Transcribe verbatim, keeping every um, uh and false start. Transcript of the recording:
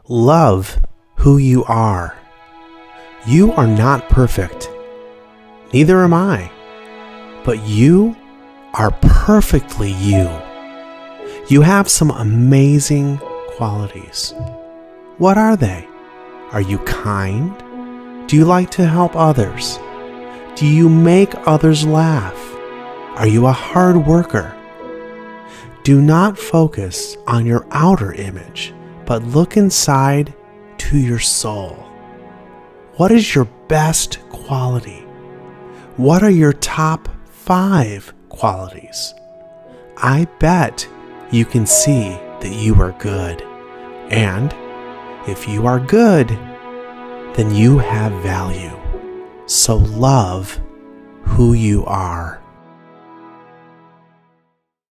Love who you are. You are not perfect. Neither am I. But you are perfectly you. You have some amazing qualities. What are they? Are you kind? Do you like to help others? Do you make others laugh? Are you a hard worker? Do not focus on your outer image, but look inside to your soul. What is your best quality? What are your top five qualities? I bet you can see that you are good. And if you are good, then you have value. So love who you are.